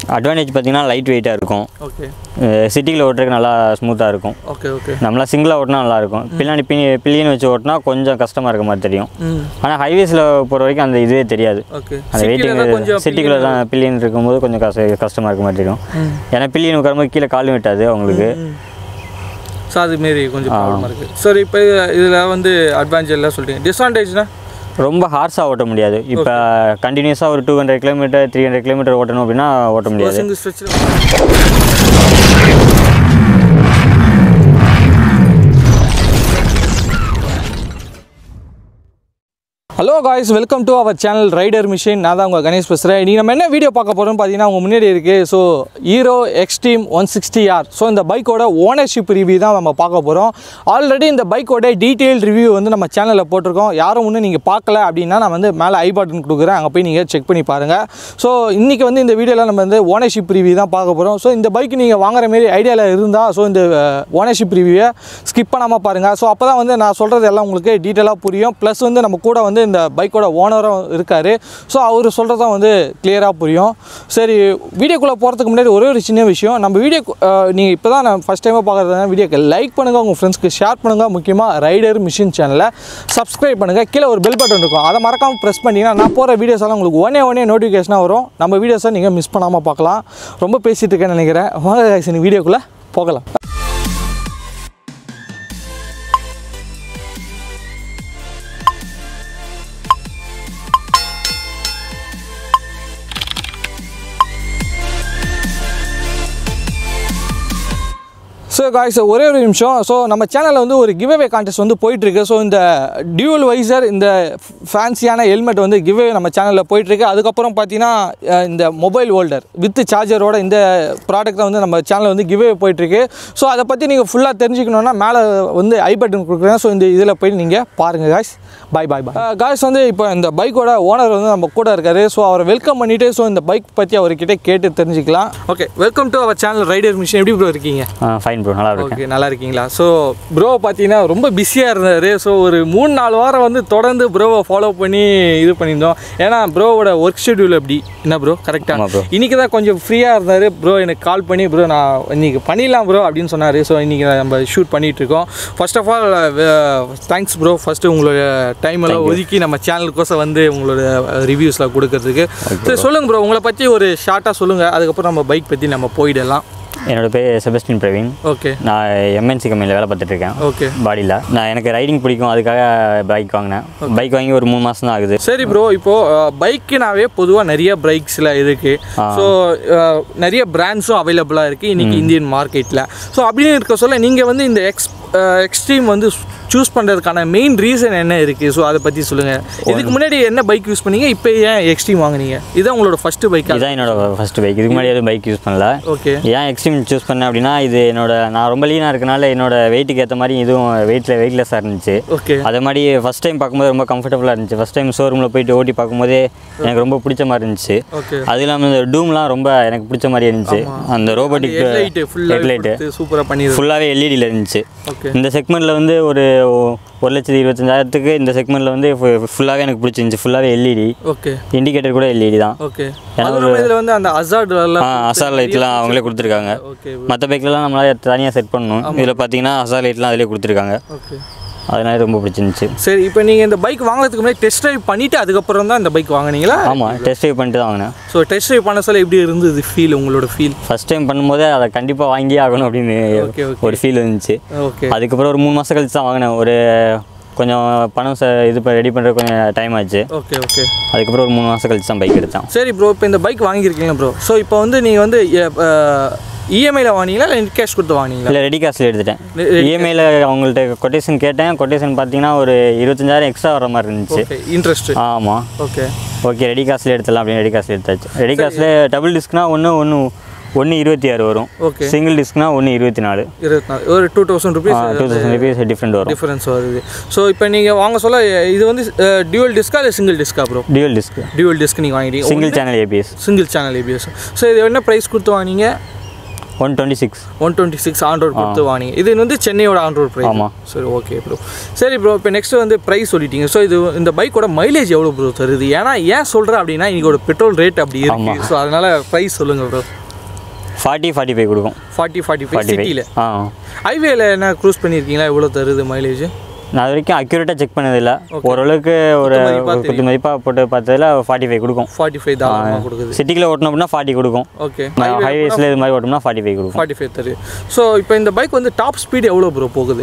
Advantage பார்த்தீங்கன்னா light வெயிட்டாக இருக்கும். ஓகே. சிட்டியில் ஓட்டுறதுக்கு நல்லா ஸ்மூத்தாக இருக்கும். Okay okay. நம்மளா சிங்கிளாக ஓட்டினா நல்லாயிருக்கும். பின்னாடி பில்லியன் வச்சு ஓட்டினா கொஞ்சம் கஷ்டமாக இருக்க மாதிரி தெரியும். ஆனால் ஹைவேஸில் போகிற வரைக்கும் அந்த இதுவே தெரியாது. அந்த வெயிட்டிங் சிட்டிக்குள்ளே தான் பில்லியன் இருக்கும்போது கொஞ்சம் கஷ்டமாக இருக்க மாதிரி தெரியும். ஏன்னா பில்லியன் உட்காரும்போது கீழே காலும் விட்டாது அவங்களுக்கு. ஸோ அதுமாரி கொஞ்சம் ப்ராப்ளமாக இருக்குது. சரி, இப்போ இதில் வந்து அட்வான்டேஜ் எல்லாம் சொல்லிட்டீங்க. டிஸ்அட்வான்டேஜ்னா ரொம்ப ஹார்ஸாக ஓட்ட முடியாது. இப்போ கண்டினியூஸாக ஒரு 200 கிலோமீட்டர் 300 கிலோமீட்டர் ஓட்டணும் அப்படின்னா ஓட்ட முடியாது. Hello guys, welcome to our channel rider machine. நான் தான் உங்கள் கணேஷ் பேசுகிறேன். நீங்கள் நம்ம என்ன வீடியோ பார்க்க போகிறோம்னு பார்த்தீங்கன்னா உங்கள் முன்னாடி இருக்குது. So hero Xtreme 160R. So இந்த பைக்கோட ஓனர்ஷிப் ரிவ்யூ தான் நம்ம பார்க்க போகிறோம். ஆல்ரெடி இந்த பைக்கோட டீட்டெயில் ரிவ்யூ வந்து நம்ம சேனலில் போட்டிருக்கோம். யாரும் ஒன்றும் நீங்கள் பார்க்கல அப்படின்னா நான் வந்து மேலே ஐ பட்டன் கொடுக்குறேன், அங்கே போய் நீங்கள் செக் பண்ணி பாருங்கள். ஸோ இன்றைக்கி வந்து இந்த வீடியோவில் நம்ம வந்து ஓனர்ஷிப் ரிவ்யூ தான் பார்க்க போகிறோம். ஸோ இந்த பைக் நீங்கள் வாங்குற மாரி ஐடியாவில் இருந்தால் ஸோ இந்த ஓனர்ஷிப் ரிவ்யூவை ஸ்கிப் பண்ணாமல் பாருங்கள். ஸோ அப்போ தான் வந்து நான் சொல்கிறது எல்லாம் உங்களுக்கு டீட்டெயிலாக புரியும். ப்ளஸ் வந்து நம்ம கூட வந்து இந்த பைக்கோட ஓனரும் இருக்கார். ஸோ அவர் சொல்கிறது தான் வந்து கிளியராக புரியும். சரி, வீடியோக்குள்ளே போகிறதுக்கு முன்னாடி ஒரே ஒரு சின்ன விஷயம். நம்ம வீடியோ நீங்கள் இப்போ தான் நான் ஃபஸ்ட் டைமாக பார்க்குறதுனா வீடியோக்கு லைக் பண்ணுங்கள், உங்கள் ஃப்ரெண்ட்ஸ்க்கு ஷேர் பண்ணுங்கள். முக்கியமாக ரைடர் மிஷின் சேனலை சப்ஸ்கிரைப் பண்ணுங்கள். கீழே ஒரு பெல் பட்டன் இருக்கும், அதை மறக்காமல் ப்ரெஸ் பண்ணிங்கன்னா நான் போகிற வீடியோஸ் எல்லாம் உங்களுக்கு ஒன்னே நோட்டிஃபிகேஷனாக வரும். நம்ம வீடியோஸை நீங்கள் மிஸ் பண்ணாமல் பார்க்கலாம். ரொம்ப பேசிகிட்டு இருக்கேன்னு நினைக்கிறேன். வாங்க வீடியோக்குள்ளே போகலாம். ஸோ காய்ஸ், ஒரே ஒரு நிமிஷம். ஸோ நம்ம சேனலில் வந்து ஒரு கிவ்அவே கான்டெஸ்ட் வந்து போயிட்டுருக்கு. ஸோ இந்த டியூவல் வைசர், இந்த ஃபேன்சியான ஹெல்மெட் வந்து கிவ்அவே நம்ம சேனலில் போயிட்டுருக்கு. அதுக்கப்புறம் பார்த்தீங்கன்னா இந்த மொபைல் ஹோல்டர் வித் சார்ஜரோட இந்த ப்ராடக்ட்டை வந்து நம்ம சேனலில் வந்து கிவ்அவே போயிட்டுருக்கு. ஸோ அதை பற்றி நீங்கள் ஃபுல்லாக தெரிஞ்சுக்கணுன்னா மேலே வந்து ஐ பட்டன் கொடுக்குறேன். ஸோ இந்த இதில் போய் நீங்கள் பாருங்கள் காய்ஸ். பாய். காய்ஸ் வந்து இப்போ இந்த பைக்கோட ஓனர் வந்து நம்ம கூட இருக்காரு. ஸோ அவரை வெல்கம் பண்ணிவிட்டு ஸோ இந்த பைக் பற்றி அவர்கிட்ட கேட்டு தெரிஞ்சுக்கலாம். Okay, welcome to our channel rider machine. எப்படி ப்ரோ இருக்கீங்க? ஃபைன் ப்ரோ, நல்லா இருக்கு. ஓகே, நல்லா இருக்கீங்களா? ஸோ ப்ரோ பார்த்தீங்கன்னா ரொம்ப பிஸியாக இருந்தார். ஸோ ஒரு 3-4 வாரம் வந்து தொடர்ந்து ப்ரோவை ஃபாலோ பண்ணி இது பண்ணியிருந்தோம். ஏன்னா ப்ரோவோட ஒர்க் ஷெட்யூல் எப்படி என்ன ப்ரோ கரெக்டாக இன்றைக்கி தான் கொஞ்சம் ஃப்ரீயாக இருந்தார். ப்ரோ எனக்கு கால் பண்ணி ப்ரோ நான் இன்றைக்கி பண்ணிடலாம் ப்ரோ அப்படின்னு சொன்னார். ஸோ இன்றைக்கி நம்ம ஷூட் பண்ணிகிட்ருக்கோம். First of all thanks bro, first உங்களோட டைம் எல்லாம் ஒதுக்கி நம்ம சேனலுக்கோசம் வந்து உங்களோட ரிவ்யூஸ்லாம் கொடுக்கறதுக்கு. சரி சொல்லுங்கள் ப்ரோ, உங்களை பற்றி ஒரு ஷார்ட்டாக சொல்லுங்கள், அதுக்கப்புறம் நம்ம பைக் பற்றி நம்ம போயிடலாம். என்னோட பேர் செபஸ்டின் பிரவீன். ஓகே. நான் எம்என்சி கம்பெனியில் வேலை பார்த்துட்ருக்கேன். ஓகே. பாடியில் நான் எனக்கு ரைடிங் பிடிக்கும், அதுக்காக பைக் வாங்கினேன். பைக் வாங்கி ஒரு 3 மாதம் தான் ஆகுது. சரி ப்ரோ, இப்போது பைக்குனாவே பொதுவாக நிறைய பைக்ஸில் இருக்குது. ஸோ நிறைய பிராண்ட்ஸும் அவைலபிளாக இருக்குது இன்றைக்கி இந்தியன் மார்க்கெட்டில். ஸோ அப்படின்னு இருக்க சொல்ல நீங்கள் வந்து இந்த எக்ஸ்ட்ரீம் வந்து சூஸ் பண்ணுறதுக்கான மெயின் ரீசன் என்ன இருக்குது? ஸோ அதை பற்றி சொல்லுங்கள். இதுக்கு முன்னாடி என்ன பைக் யூஸ் பண்ணீங்க, இப்போ ஏன் எக்ஸ்ட்ரீம் வாங்குனீங்க? இதுதான் உங்களோட ஃபஸ்ட்டு பைக்? இதுதான் என்னோட ஃபஸ்ட்டு பைக். இதுக்கு முன்னாடி எதுவும் பைக் யூஸ் பண்ணல. ஓகே. ஏன் எக்ஸ்ட்ரீம் சூஸ் பண்ணேன் அப்படின்னா, இது நான் ரொம்ப லீனாக இருக்கனால என்னோட வெயிட்டுக்கு ஏற்ற மாதிரி இதுவும் வெயிட்லெஸ்ஸாக இருந்துச்சு. ஓகே. அதே மாதிரி ஃபஸ்ட் டைம் பார்க்கும்போது ரொம்ப கம்ஃபர்டபுளாக இருந்துச்சு. ஃபஸ்ட் டைம் ஷோரூமில் போயிட்டு ஓட்டி பார்க்கும்போதே எனக்கு ரொம்ப பிடிச்ச மாதிரி இருந்துச்சு. அது இல்லாமல் இந்த டூம்லாம் ரொம்ப எனக்கு பிடிச்ச மாதிரி இருந்துச்சு. அந்த ரோபோட்டிக் ஹெட்லைட்டு சூப்பராக பண்ணி ஃபுல்லாகவே எல்இடியில் இருந்துச்சு. இந்த செக்மெண்ட்டில் வந்து ஒரு 1,25,000 இந்த செக்மெண்ட்டில் வந்து ஃபுல்லாகவே எனக்கு பிடிச்சிருந்துச்சு. ஃபுல்லாகவே எல்இடி. ஓகே. இண்டிகேட்டர் கூட எல்இடி தான். ஓகே. இதில் வந்து அந்த அசார்ட் லைட்லாம் அவங்களே கொடுத்துருக்காங்க. மற்ற பைக்லலாம் நம்மளால தனியாக செட் பண்ணணும். இதில் பார்த்தீங்கன்னா அசார்ட் லைட்லாம் அதிலே கொடுத்துருக்காங்க. ஓகே. அதனால ரொம்ப பிடிச்சிருந்துச்சு. சரி, இப்போ நீங்கள் இந்த பைக் வாங்குறதுக்கு முன்னாடி டெஸ்ட் ட்ரைவ் பண்ணிவிட்டு அதுக்கப்புறம் தான் இந்த பைக் வாங்கினீங்களா? ஆமாம், டெஸ்ட் ட்ரைவ் பண்ணிட்டு தான் வாங்கினேன். ஸோ டெஸ்ட் ட்ரைவ் பண்ண சொல்ல எப்படி இருந்தது ஃபீல், உங்களோட ஃபீல்? ஃபஸ்ட் டைம் பண்ணும்போது அதை கண்டிப்பாக வாங்கியே ஆகணும் அப்படின்னு ஒரு ஃபீல் இருந்துச்சு. ஓகே. அதுக்கப்புறம் ஒரு 3 மாதம் கழிச்சு தான் வாங்கினேன். ஒரு கொஞ்சம் பணம் ரெடி பண்ணுற கொஞ்சம் டைம் ஆச்சு. ஓகே. அதுக்கப்புறம் ஒரு 3 மாதம் கழிச்சு தான் பைக் எடுத்தேன். சரி ப்ரோ, இப்போ இந்த பைக் வாங்கியிருக்கீங்க ப்ரோ. ஸோ இப்போ வந்து நீங்கள் வந்து இஎம்ஐயில் வாங்கினீங்களா இல்லை நெட் கேஷ் கொடுத்து வாங்கினீங்களா? இல்லை, ரெடி கேஷில் எடுத்துட்டேன். இஎம்ஐயில் அவங்கள்ட்ட கொட்டேஷன் கேட்டேன். கொட்டேஷன் பார்த்தீங்கன்னா ஒரு 25,000 எக்ஸ்ட்ரா வர மாதிரி இருந்துச்சு. இன்ட்ரெஸ்ட்? ஆமாம். ஓகே, ரெடி கேஷில் எடுத்துடலாம் அப்படின்னு ரெடி கேஷில் எடுத்தாச்சு. ரெடி கேஷில் டபுள் டிஸ்க்னா ஒன்று 26 வரும். ஓகே. சிங்கிள் டிஸ்க்னா 124. ஒரு 2,000 ருபீஸ் டிஃப்ரென்ஸ் வருது. ஸோ இப்போ நீங்கள் வாங்க சொல்ல இது வந்து டியூவல் டிஸ்கா இல்லை சிங்கிள் டிஸ்கா ப்ரோ? டியூவல் டிஸ்க் நீங்கள் வாங்கிட்டீங்க. Single channel ABS. ஸோ இது என்ன ப்ரைஸ் கொடுத்து வாங்கினீங்க? 126 ஆன் ரோட் கொடுத்து வாங்கிங்க. இது வந்து சென்னையோட ஆன் ரோட் ப்ரைஸ். ஆமாம். சரி ஓகே ப்ரோ. சரி ப்ரோ, இப்போ நெக்ஸ்ட் வந்து ப்ரைஸ் சொல்லிட்டீங்க. ஸோ இது இந்த பைக்கோட மைலேஜ் எவ்வளோ ப்ரோ தருது? ஏன்னா ஏன் சொல்கிறேன் அப்படின்னா இன்றைக்கோட பெட்ரோல் ரேட் அப்படி இருக்குது. ஸோ அதனால் ப்ரைஸ் சொல்லுங்கள் ப்ரோ. 40-45 கொடுக்கும். 40-45 சிட்டியில். ஹைவேல என்ன க்ரூஸ் பண்ணியிருக்கீங்களா? எவ்வளோ தருது மைலேஜ்? நான் அது வரைக்கும் அக்யூரேட்டாக செக் பண்ணதில்லை. ஓரளவுக்கு ஒரு மதிப்பாக போட்டு பார்த்ததில் 45 கொடுக்கும். 45 தான் கொடுக்குது. சிட்டிக்குள்ள ஓட்டணும் அப்படின்னா 40 கொடுக்கும். ஓகே. ஹைவேஸில் இது மாதிரி ஓட்டணும்னா 45 கொடுக்கும். 45 தருது. ஸோ இப்போ இந்த பைக் வந்து டாப் ஸ்பீடு எவ்வளோ ப்ரோ போகுது?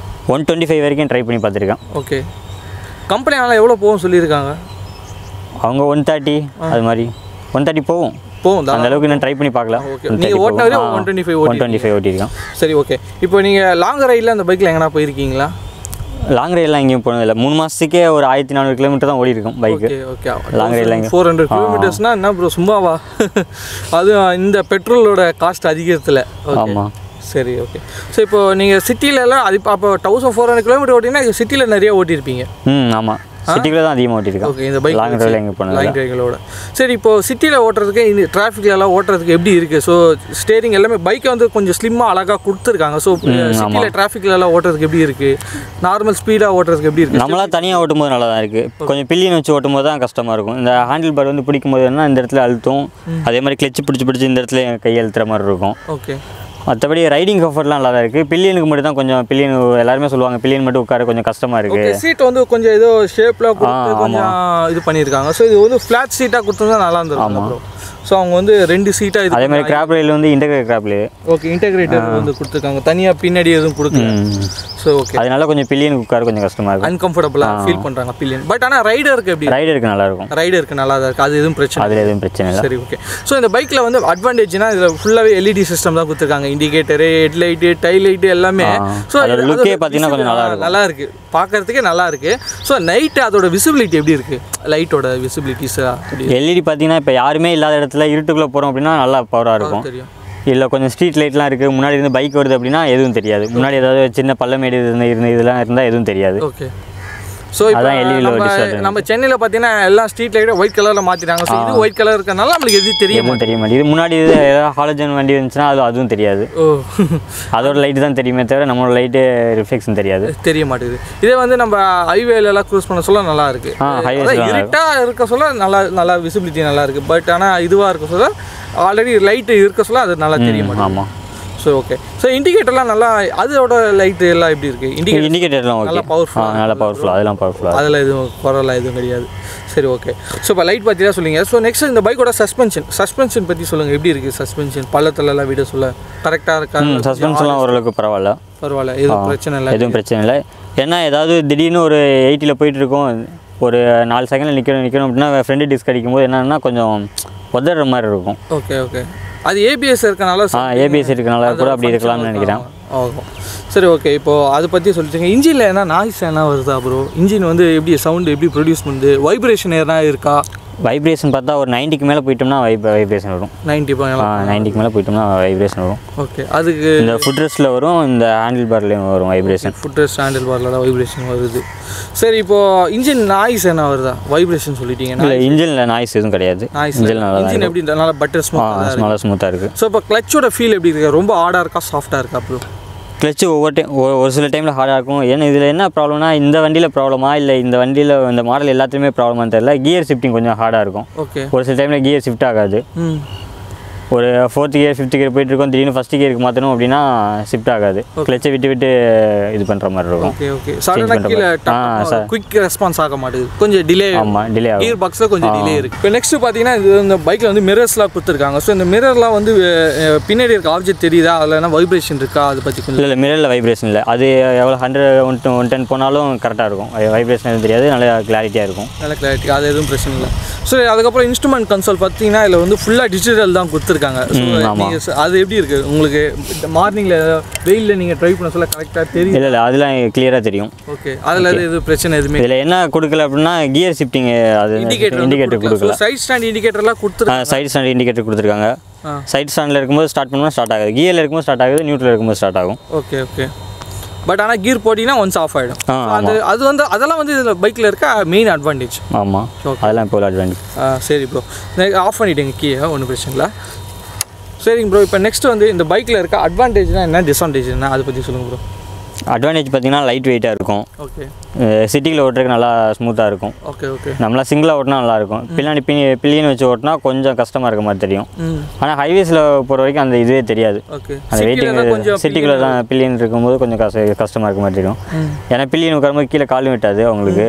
125 வரைக்கும் ட்ரை பண்ணி பார்த்துருக்கேன். ஓகே. கம்பெனியால் எவ்வளோ போகும் சொல்லியிருக்காங்க? அவங்க 130 அது மாதிரி 130 போகும். அந்த அளவுக்கு நான் ட்ரை பண்ணி பார்க்கல. நீங்கள் ஓட்டினவரே 125 ஓட்டியிருக்கேன். சரி ஓகே. இப்போ நீங்கள் லாங் ரைடில் அந்த பைக்கில் எங்கன்னா போயிருக்கீங்களா? லாங் ரைடெலாம் எங்கேயும் போனதில்லை. 3 மாதத்துக்கே ஒரு 1400 கிலோமீட்டர் தான் ஓடி இருக்கும் பைக்கு. ஓகே. லாங் ரைடில் 400 கிலோமீட்டர்ஸ்னால் என்ன ப்ரோ சும்மாவா? அது இந்த பெட்ரோலோட காஸ்ட் அதிகத்தில். ஆமாம். சரி ஓகே. ஸோ இப்போ நீங்கள் சிட்டிலலாம் அது அப்போ 1400 கிலோமீட்டர் ஓட்டிங்கன்னா சிட்டியில் நிறைய ஓட்டியிருப்பீங்க. ஆமாம். சிட்டிக்குள்ள தான் அதிகமாக ஓட்டியிருக்கேன். ஓகே. இந்த பைக் லாங் ரைடில் எங்கே போனோம்? லாங் ரைடுகளோட. சரி இப்போ சிட்டியில் ஓட்டுறதுக்கு இந்த டிராஃபிக்லலாம் ஓட்டுறதுக்கு எப்படி இருக்குது? ஸோ ஸ்டேரிங் எல்லாமே பைக்கை வந்து கொஞ்சம் ஸ்லிம்மாக அழகாக கொடுத்துருக்காங்க. ஸோ சிட்டியில் டிராஃபிக்லலாம் ஓட்டுறதுக்கு எப்படி இருக்குது? நார்மல் ஸ்பீடாக ஓட்டுறதுக்கு எப்படி இருக்குது? நம்மளாம் தனியாக ஓட்டும்போது நல்லா தான் இருக்குது. கொஞ்சம் பில்லியன் வச்சு ஓட்டும்போது தான் கஷ்டமாக இருக்கும். இந்த ஹேண்டில் பார் வந்து பிடிக்கும் போது என்ன இந்த இடத்துல அழுத்தும். அதே மாதிரி கிளச்சு பிடிச்சி இந்த இடத்துல கை அழுத்துற மாதிரி இருக்கும். ஓகே. மற்றபடி ரைடிங் கம்ஃபர்ட்லாம் நல்லா தான் இருக்குது. பில்லியனுக்கு மட்டும் தான் கொஞ்சம் பில்லியன் எல்லாருமே சொல்லுவாங்க பில்லியன் மட்டும் உட்கார கொஞ்சம் கஷ்டமாக இருக்குது. சீட் வந்து கொஞ்சம் ஏதோ ஷேப்பில் கொடுத்து கொஞ்சம் இது பண்ணியிருக்காங்க. ஸோ இது வந்து ஃப்ளாட் சீட்டாக கொடுத்துருந்தா நல்லா இருந்திருக்கும். ஸோ அவங்க வந்து 2 சீட்டாக இது. அதே மாதிரி கிராப் ரயில் வந்து integrate grab rail. Okay. Integrator வந்து கொடுத்துருக்காங்க. தனியாக பின்னாடி எதுவும் கொடுக்கல. So okay. அதனால கொஞ்சம் பில்லியனுக்கு உட்கார கொஞ்சம் கஷ்டமாக இருக்கும். அன்கம்ஃபர்டபுளாக ஃபீல் பண்ணுறாங்க பில்லியன். பட் ஆனால் ரைடருக்கு எப்படி? ரைடருக்கு நல்லாயிருக்கும். ரைடருக்கு நல்லா தான் இருக்குது. அது எதுவும் பிரச்சனை? அதில் எதுவும் பிரச்சனை இல்லை. சரி ஓகே. ஸோ இந்த பைக்கில் வந்து அட்வான்டேஜ்னா இதில் ஃபுல்லாகவே எல்இடி சிஸ்டம் தான் கொடுத்துருக்காங்க. இண்டிகேட்டரு, ஹெட்லைட்டு, டைல் லைட்டு எல்லாமே. ஸோ லுக்கே பார்த்தீங்கன்னா கொஞ்சம் நல்லா இருக்குது. பார்க்கறதுக்கே நல்லா இருக்குது. ஸோ நைட்டு அதோட விசிபிலிட்டி எப்படி இருக்குது? லைட்டோட விசிபிலிட்டிஸ் எல்இடி பார்த்தீங்கன்னா இப்போ யாருமே இல்லாத இடத்துல இருட்டுக்குள்ளே போகிறோம் அப்படின்னா நல்லா பவராக இருக்கும். தெரியும். இல்லை கொஞ்சம் ஸ்ட்ரீட் லைட்லாம் இருக்குது. முன்னாடி இருந்து பைக் வருது அப்படின்னா எதுவும் தெரியாது. முன்னாடி ஏதாவது சின்ன பள்ளமேடு இதெல்லாம் இருந்தால் எதுவும் தெரியாது. ஓகே. ஸோ நம்ம சென்னையில் பார்த்தீங்கன்னா எல்லாம் ஸ்ட்ரீட் லைட்டை ஒயிட் கலரில் மாற்றிட்டாங்க. ஸோ இது ஒயிட் கலர் இருக்கனால நம்மளுக்கு எதுவும் தெரிய மாட்டேங்குது. இது முன்னாடி ஏதாவது ஹாலஜன் வண்டி இருந்துச்சுன்னா அதுவும் தெரியாது. அதோட லைட்டு தான் தெரியுமே தவிர நம்மளோட லைட்டு ரிஃப்ளெக்ஷன் தெரிய மாட்டேங்குது. இதே வந்து நம்ம ஹைவேலெல்லாம் க்ரூஸ் பண்ண சொல்ல நல்லா இருக்குது. இருட்டாக இருக்க சொல்ல நல்லா விசிபிலிட்டி நல்லா இருக்குது. பட் ஆனால் இதுவாக இருக்க சொல்ல ஆல்ரெடி லைட்டு இருக்க சொல்ல அது நல்லா தெரிய மாட்டேங்குது. ஆமாம். So okay. ஸோ இண்டிகேட்டர்லாம் நல்லா அதோட லைட்டு எல்லாம் எப்படி இருக்குது? இண்டிகேட்டர்லாம் நல்லா பவர்ஃபுல். அதெல்லாம் பவர்ஃபுல். அதில் எதுவும் குறலாம் எதுவும் கிடையாது. சரி ஓகே. ஸோ இப்போ லைட் பற்றி தான் சொல்லுங்கள். ஸோ நெக்ஸ்ட் இந்த பைக்கோட சஸ்பென்ஷன் பற்றி சொல்லுங்கள். எப்படி இருக்குது சஸ்பென்ஷன்? பள்ளத்துலலாம் விட சொல்ல கரெக்டாக இருக்கா? சஸ்பென்ஷன்லாம் ஓரளவுக்கு பரவாயில்ல. எதுவும் பிரச்சனை இல்லை. ஏன்னா ஏதாவது திடீர்னு ஒரு 80 போயிட்டு இருக்கோம், ஒரு 4 செகண்டில் நிற்கணும் அப்படின்னா ஃப்ரெண்டு டிஸ்க் அடிக்கும் போது என்னன்னா கொஞ்சம் உதற மாதிரி இருக்கும். Okay okay. அது ஏபிஎஸ் இருக்கனால ஏபிஎஸ் இருக்கனால கூட அப்படி இருக்கலாம்னு நினைக்கிறேன். சரி ஓகே. இப்போது அதை பற்றி சொல்லிட்டுங்க. இன்ஜினில் என்ன நாய்ஸ் என்ன வருதா ப்ரோ? இன்ஜின் வந்து எப்படி சவுண்டு எப்படி ப்ரொடியூஸ் பண்ணுது? வைப்ரேஷன் எதனா இருக்கா? வைப்ரேஷன் பார்த்தா ஒரு 90க்கு மேலே போயிட்டோம்னா வைப்ரேஷன் வரும். 90க்கு மேலே போயிட்டோம்னா வைப்ரேஷன் வரும். ஓகே. அதுக்கு இந்த ஃபுட் ரெஸ்ட்டில் வரும், இந்த ஹேண்டில் பார்லேயும் வரும் வைப்ரேஷன். ஃபுட் ரெஸ்ட் ஹேண்டில் பார்ல தான் வைப்ரேஷன் வருது. சரி இப்போது இன்ஜின் நாய்ஸ் என்ன வருதா? வைப்ரேஷன் சொல்லிட்டீங்க. இல்லை இன்ஜினில் நாய்ஸ் எதுவும் கிடையாது. இன்ஜின் எப்படி நல்லா பட்டர் ஸ்மூத்தாக இருக்குது. ஸோ இப்போ கிளச்சோட ஃபீல் எப்படி இருக்குது? ரொம்ப ஹார்டாக இருக்கா சாஃப்டாக இருக்கா ப்ரோ? கிளச்சு ஒரு சில டைமில் ஹார்டாக இருக்கும். ஏன்னா இதில் என்ன ப்ராப்ளம்னா இந்த வண்டியில் ப்ராப்ளமா இல்லை இந்த வண்டியில் இந்த மாடல் எல்லாத்துலேயுமே ப்ராப்ளமானு தெரியல. கியர் ஷிஃப்டிங் கொஞ்சம் ஹார்டாக இருக்கும். ஓகே. ஒரு சில டைமில் கியர் ஷிஃப்ட் ஆகாது. ஒரு 4th கியர் 5th கியர் போயிட்டு இருக்கோம், திடீர்னு 1st கியருக்கு மாற்றணும் அப்படின்னா ஷிஃப்ட் ஆகாது. கிளச்சை விட்டு இது பண்ணுற மாதிரி இருக்கும். Okay okay. சடனாக குயிக் ரெஸ்பான்ஸ் ஆக மாட்டேங்குது. கொஞ்சம் டிலே. ஆமாம், டிலே ஆகும். கியர் பாக்ஸில் கொஞ்சம் டிலே இருக்குது. இப்போ நெக்ஸ்ட் பார்த்தீங்கன்னா இந்த பைக்கில் வந்து மிரர்ஸ்லாம் கொடுத்துருக்காங்க. ஸோ இந்த மிரர்லாம் வந்து பின்னாடி இருக்க ஆப்ஜெக்ட் தெரியுதா? அதில் என்ன வைப்ரேஷன் இருக்கா? அதை பற்றி கொஞ்சம். இல்லை மிரரில் வைப்ரேஷன் இல்லை. அது எவ்வளோ 100 110 போனாலும் கரெக்டாக இருக்கும். வைப்ரேஷன் எதுவும் தெரியாது. நல்ல கிளாரிட்டியாக இருக்கும். நல்ல கிளாரிட்டி. அது எதுவும் பிரச்சனை இல்லை. ஸோ அதுக்கப்புறம் இன்ஸ்ட்ருமெண்ட் கன்சோல் பார்த்தீங்கன்னா இதில் வந்து ஃபுல்லாக டிஜிட்டல் தான் கொடுத்துருக்காங்க. அது எப்படி இருக்குது உங்களுக்கு? மார்னிங்கில் வெயிலில் நீங்கள் ட்ரைவ் பண்ண சொல்ல கரெக்டாக தெரியும்? இல்லை அதெல்லாம் கிளியராக தெரியும். ஓகே. அதில் எதுவும் பிரச்சனை எதுவுமே இதில் என்ன கொடுக்கல அப்படின்னா கியர் ஷிஃப்டிங் அது இண்டிகேட்டர் கொடுக்கல. சைட் ஸ்டாண்ட் இண்டிகேட்டர்லாம் கொடுத்துருக்காங்க. சைட் ஸ்டாண்ட் இண்டிகேட்டர் கொடுத்துருக்காங்க. சைட் ஸ்டாண்டில் இருக்கும்போது ஸ்டார்ட் பண்ணும்போது ஸ்டார்ட் ஆகுது, கியரில் இருக்கும்போது ஸ்டார்ட் ஆகுது, நியூட்ரல் இருக்கும்போது ஸ்டார்ட் ஆகும். Okay okay. பட் ஆனால் கீர் போட்டிங்கன்னா ஒன்ஸ் ஆஃப் ஆகிடும். அது வந்து அதெல்லாம் வந்து இதில் பைக்கில் இருக்க மெயின் அட்வான்டேஜ். ஆமாம், அதெல்லாம் இப்போ அட்வான்டேஜ். சரி ப்ரோ, ஆஃப் பண்ணிவிடுங்க கீயை, ஒன்றும் பிரச்சனை இல்லை. சரிங்க ப்ரோ. இப்போ நெக்ஸ்ட் வந்து இந்த பைக்கில் இருக்க அட்வான்டேஜ்னா என்ன, டிஸ்அட்வான்டேஜ் என்ன, அதை பற்றி சொல்லுங்கள் ப்ரோ. அட்வான்டேஜ் பார்த்தீங்கன்னா லைட் வெயிட்டாக இருக்கும். ஓகே. சிட்டியில் ஓட்டுறதுக்கு நல்லா ஸ்மூத்தாக இருக்கும். Okay okay. நம்மளா சிங்கிளாக ஓட்டினா நல்லாயிருக்கும். பின்னாடி பில்லியன் வச்சு ஓட்டினா கொஞ்சம் கஷ்டமாக இருக்க மாதிரி தெரியும். ஆனால் ஹைவேஸில் போகிற வரைக்கும் அந்த இதுவே தெரியாது. ஓகே. அந்த வெயிட்டிங் சிட்டிக்குள்ளே தான் பில்லியன் இருக்கும்போது கொஞ்சம் கஷ்டமாக இருக்க மாதிரி தெரியும். ஏன்னா பில்லியன் உட்காரும்போது கீழே காலும் விட்டாது அவங்களுக்கு.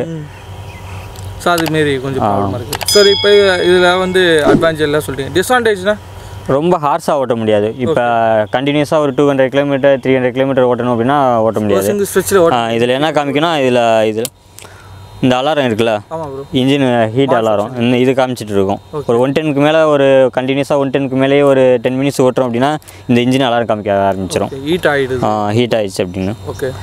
ஸோ அதுமாரி கொஞ்சம் ப்ராப்ளமாக இருக்குது. சரி, இப்போ இதில் வந்து அட்வான்டேஜ் எல்லாம் சொல்லிட்டீங்க. டிஸ்அட்வான்டேஜ்னா ரொம்ப ஹார்ஸாக ஓட்ட முடியாது. இப்போ கண்டினியூஸாக ஒரு 200 கிலோமீட்டர் 300 கிலோமீட்டர் ஓட்டணும் அப்படின்னா ஓட்ட முடியாது. இதில் என்ன காமிக்கணும், இதில் இந்த அலாரம் இருக்குல்ல, இன்ஜின் ஹீட் அலாரம், இது காமிச்சிட்டு இருக்கும். ஒரு 110க்கு மேலே ஒரு கண்டினியூஸாக 110க்கு மேலேயே ஒரு 10 மினிட்ஸ் ஓட்டுறோம் அப்படின்னா இந்த இன்ஜின் அலாரம் காமிக்க ஆரம்பிச்சிடும். ஹீட் ஆகிடுச்சு அப்படின்னு. ஓகே.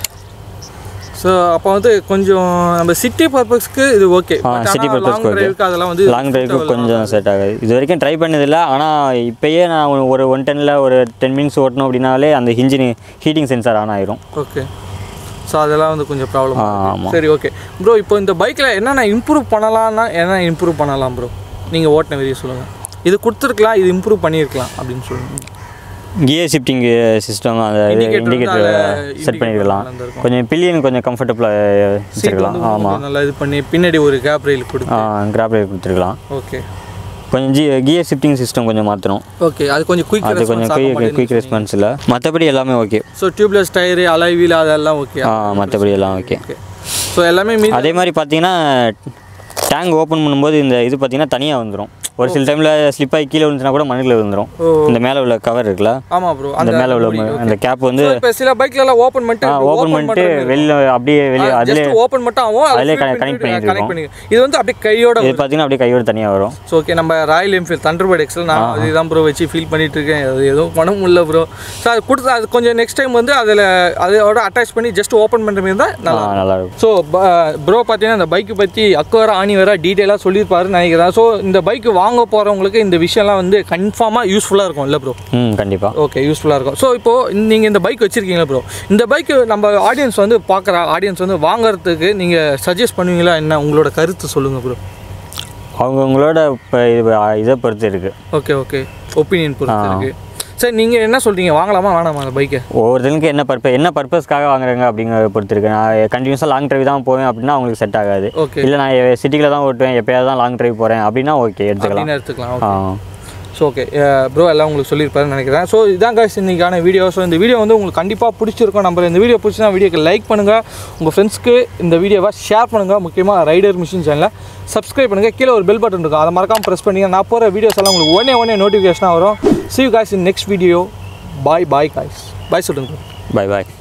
ஸோ அப்போ வந்து கொஞ்சம் நம்ம சிட்டி பர்பஸ்க்கு இது ஓகே. சிட்டி பர்பஸ்க்கு ஓகே. அதெல்லாம் வந்து லாங் டிரைவுக்கு கொஞ்சம் செட் ஆகாது. இது வரைக்கும் ட்ரை பண்ணதில்லை. ஆனால் இப்போயே நான் ஒரு 110ல் ஒரு 10 மினிட்ஸ் ஓட்டணும் அப்படின்னாலே அந்த இன்ஜின் ஹீட்டிங் சென்சார் ஆன் ஆயிரும். ஓகே. ஸோ அதெல்லாம் வந்து கொஞ்சம் ப்ராப்ளம். ஆமாம். சரி, ஓகே ப்ரோ. இப்போ இந்த பைக்கில் என்னென்ன இம்ப்ரூவ் பண்ணலாம்னா என்ன இம்ப்ரூவ் பண்ணலாம் ப்ரோ? நீங்கள் ஓட்டின வெளியே சொல்லுங்கள். இது கொடுத்துருக்கலாம், இது இம்ப்ரூவ் பண்ணியிருக்கலாம் அப்படின்னு சொல்லுங்கள். கியர் ஷிஃப்டிங் சிஸ்டம், அந்த இண்டிகேட்டர் செட் பண்ணிருக்கலாம். கொஞ்சம் பில்லியன் கொஞ்சம் கம்ஃபர்டபுளாக வச்சுருக்கலாம். ஆமாம், நல்லா இது பண்ணி பின்னாடி ஒரு கேப் ரயில் கொடுத்துருக்கலாம். ஓகே. கொஞ்சம் கியர் ஷிஃப்டிங் சிஸ்டம் கொஞ்சம் மாற்றணும். ஓகே. அது கொஞ்சம் குயிக் ரெஸ்பான்ஸ் இல்லை. மற்றபடி எல்லாமே okay. So tubeless tyre, alloy wheel அதெல்லாம் ஓகே. மற்றபடி எல்லாம் ஓகே. ஸோ எல்லாமே அதே மாதிரி பார்த்தீங்கன்னா டேங்க் ஓப்பன் பண்ணும்போது இந்த இது பார்த்தீங்கன்னா தனியாக வந்துடும். ஒரு சில டைமில் ஸ்லிப் ஆகி கீழே விழுந்துனா கூட மண்ணில் விழுந்துடும். இந்த மேலே உள்ள கவர் இருக்குல்ல, ஆமாம் ப்ரோ, அந்த மேலே உள்ள அந்த கேப் வந்து சில பைக்லலாம் ஓப்பன் பண்ணிட்டு வெளியில் அப்படியே அதிலே ஓப்பன் மட்டும் ஆகும், அதிலே கனெக்ட் பண்ணிட்டு. இது வந்து அப்படியே கையோட இது பார்த்தீங்கன்னா அப்படியே கையோட தனியாக வரும். So okay. நம்ம ராயல் என்ஃபீல்ட் தண்டர்பர்ட் எக்ஸல் நான் அதுதான் ப்ரோ வச்சு ஃபீல் பண்ணிட்டு இருக்கேன். அது எதுவும் பண்ண முடியல ப்ரோ. ஸோ அது கொடுத்து அது கொஞ்சம் நெக்ஸ்ட் டைம் வந்து அதோட அட்டாச் பண்ணி ஜஸ்ட் ஓப்பன் பண்ணுற மாதிரி தான் நல்லா இருக்கும். ஸோ ப்ரோ பார்த்தீங்கன்னா இந்த பைக்கு பற்றி அக்குவரா ஆணி வர டீட்டெயிலாக சொல்லியிருப்பாருன்னு நினைக்கிறேன். ஸோ இந்த பைக்கு வாங்க போகிறவங்களுக்கு இந்த விஷயம்லாம் வந்து கன்ஃபார்மாக யூஸ்ஃபுல்லாக இருக்கும் இல்லை ப்ரோ? கண்டிப்பாக. ஓகே, யூஸ்ஃபுல்லாக இருக்கும். ஸோ இப்போது நீங்கள் இந்த பைக் வச்சுருக்கீங்களா ப்ரோ? இந்த பைக்கு நம்ம ஆடியன்ஸ் வந்து பார்க்குற ஆடியன்ஸ் வந்து வாங்குறதுக்கு நீங்கள் சஜஸ்ட் பண்ணுவீங்களா? என்ன உங்களோட கருத்து சொல்லுங்கள் ப்ரோ. அவங்கவுங்களோட இப்போ இதை பொறுத்து இருக்குது. Okay okay. ஒப்பீனியன் பொறுத்து இருக்குது. சரி, நீங்கள் என்ன சொல்கிறீங்க, வாங்கலாமா வேணாமா அந்த பைக்கை? ஒவ்வொருத்தருக்கு என்ன பர்பஸ்க்காக வாங்குறாங்க அப்படிங்கிறத பொறுத்து இருக்குது. நான் கண்டினியூஸாக லாங் ட்ரைவ் தான் போவேன் அப்படின்னா அவங்களுக்கு செட் ஆகாது. ஓகே. இல்லை நான் சிட்டியில் தான் ஓட்டுவேன், எப்போயாவது தான் லாங் ட்ரைவ் போகிறேன் அப்படின்னா ஓகே எடுத்துக்கலாம். ஸோ ஓகே ப்ரோ, எல்லாம் உங்களுக்கு சொல்லியிருப்பாருன்னு நினைக்கிறேன். ஸோ இதான் guys இன்றைக்கான வீடியோ. ஸோ இந்த வீடியோ வந்து உங்களுக்கு கண்டிப்பாக பிடிச்சிருக்கும் நம்பர். இந்த வீடியோ பிடிச்சினா வீடியோக்கு லைக் பண்ணுங்கள், உங்கள் ஃப்ரெண்ட்ஸ்க்கு இந்த வீடியோவை ஷேர் பண்ணுங்கள். முக்கியமாக ரைடர் மிஷின் சேனலை சப்ஸ்கிரைப் பண்ணுங்கள். கீழே ஒரு பெல் பட்டன் இருக்கும், அதை மறக்காமல் ப்ரெஸ் பண்ணிங்க. நான் போகிற வீடியோஸ் எல்லாம் உங்களுக்கு உடனே நோட்டிஃபிகேஷனாக வரும். See you guys in next video. Bye guys. Bye சொல்லுங்கள். Bye.